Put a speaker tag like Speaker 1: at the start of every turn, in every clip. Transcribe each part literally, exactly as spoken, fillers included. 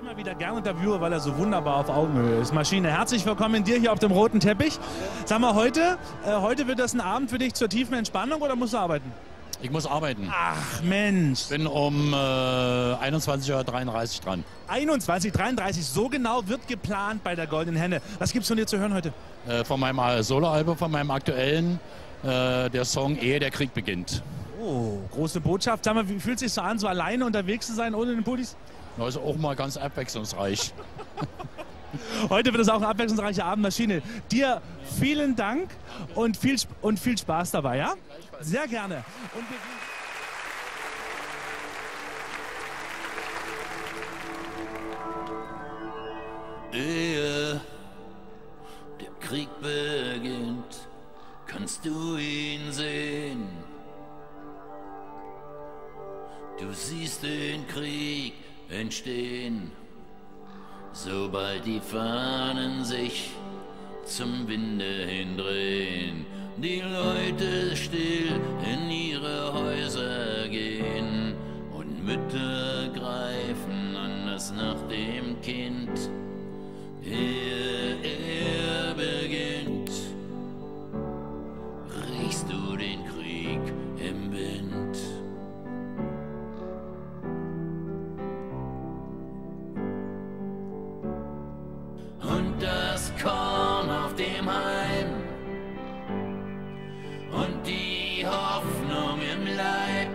Speaker 1: immer wieder gerne interviewe, weil er so wunderbar auf Augenhöhe ist. Maschine, herzlich willkommen dir hier auf dem roten Teppich. Sag mal, heute, äh, heute wird das ein Abend für dich zur tiefen Entspannung oder musst du arbeiten?
Speaker 2: Ich muss arbeiten.
Speaker 1: Ach Mensch.
Speaker 2: Ich bin um äh, einundzwanzig Uhr dreiunddreißig dran.
Speaker 1: einundzwanzig Uhr dreiunddreißig, so genau wird geplant bei der Goldenen Henne. Was gibt's von dir zu hören heute?
Speaker 2: Äh, von meinem Soloalbum, von meinem aktuellen, äh, der Song Ehe der Krieg beginnt.
Speaker 1: Oh, große Botschaft. Sag mal, wie fühlt es sich so an, so alleine unterwegs zu sein ohne den Pullis?
Speaker 2: Das ist auch mal ganz abwechslungsreich.
Speaker 1: Heute wird es auch eine abwechslungsreiche Abendmaschine. Dir vielen Dank und viel, und viel Spaß dabei, ja? Sehr gerne. Und wir
Speaker 3: Ehe der Krieg beginnt, kannst du ihn sehen. Du siehst den Krieg entstehen, sobald die Fahnen sich zum Winde hindrehen, die Leute still in ihre Häuser gehen und Mütter greifen anders nach dem Kind. Ehe er beginnt, riechst du den Krieg im Wind. Und das Korn auf dem Heim und die Hoffnung im Leib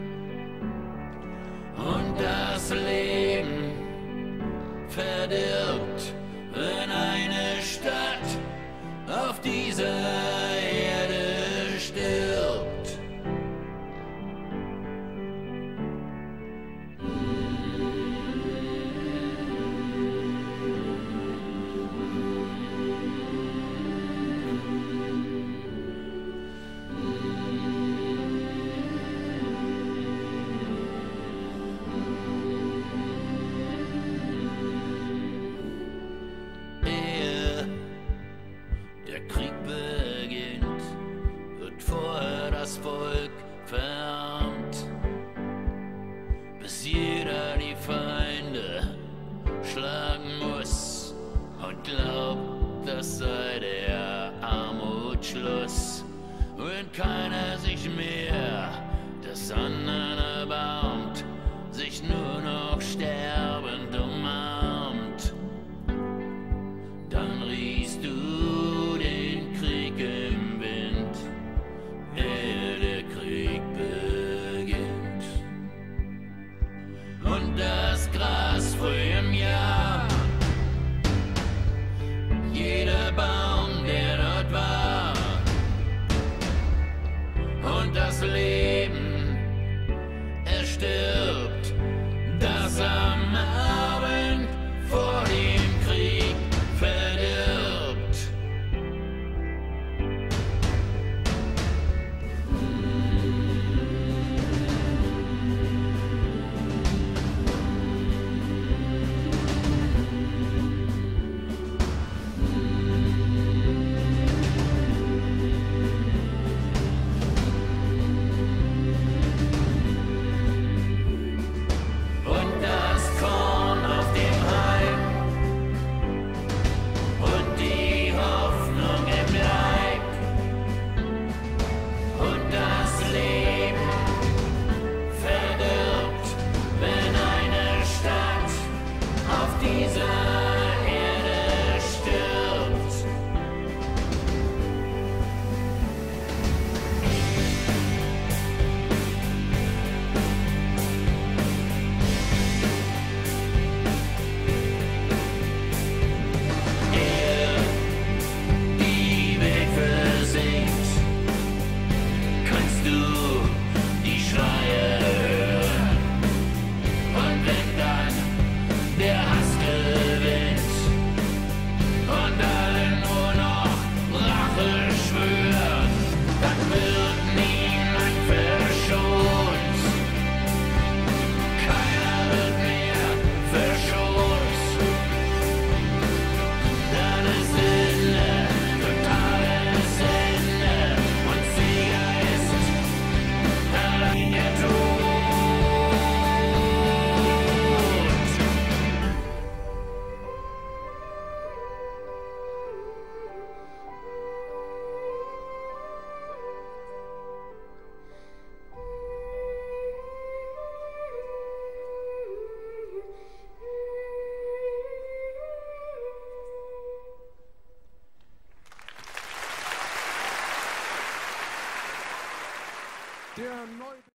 Speaker 3: und das Leben verdirbt, wenn eine Stadt auf dieser Erde stirbt. Der Krieg beginnt, wird vorher das Volk verarmt, bis jeder die Feinde schlagen muss und glaubt, das sei der Armut Schluss. Wenn keiner sich mehr des anderen erbarmt, sich nur noch sterbend umarmt, dann riechst du den Krieg im Wind, ehe der Krieg beginnt. Und das Gras früh im Jahr, jeder Baum, der dort war, und das Leben, er stirbt, das am
Speaker 4: Der neue